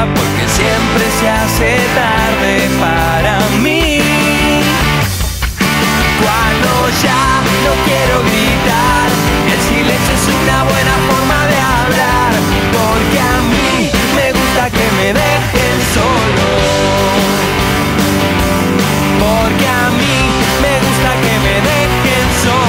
porque siempre se hace tarde para mí. Cuando ya no quiero gritar, el silencio es una buena forma de hablar, porque a mí me gusta que me dejen solo, porque a mí me gusta que me dejen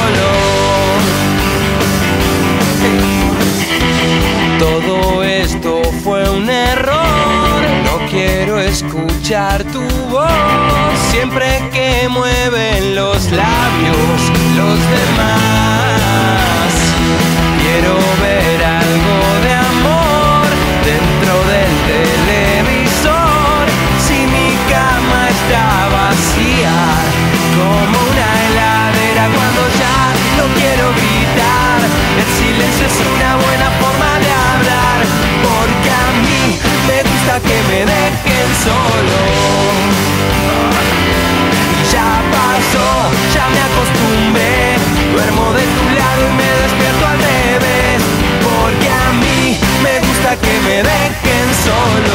solo. Todo esto fue un error, no quiero escuchar tu voz siempre que mueven los labios los demás. Quiero ver algo de amor dentro del televisor. Si mi cama está vacía como una heladera, cuando ya no quiero gritar, el silencio es una buena forma de hablar, porque a mí me gusta que me dejen solo. Y ya pasó, ya me acostumbré, duermo de tu lado y me despierto al revés, porque a mí me gusta que me dejen solo.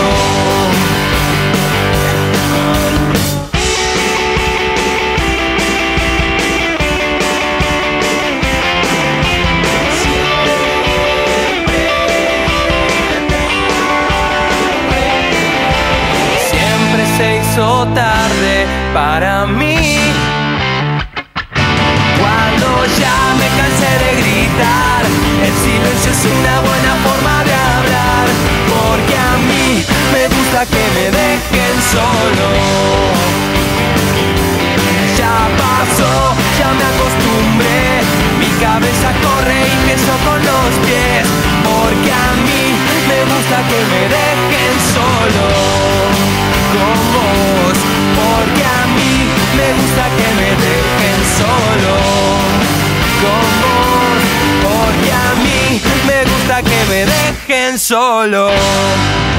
Tarde para mí. Cuando ya me cansé de gritar, el silencio es una buena forma de hablar, porque a mí me gusta que me dejen solo. Ya pasó, ya me acostumbré, mi cabeza corre y pienso con los pies, porque a mí me gusta que me dejen solo con vos, porque a mí me gusta que me dejen solo con vos, porque a mí me gusta que me dejen solo.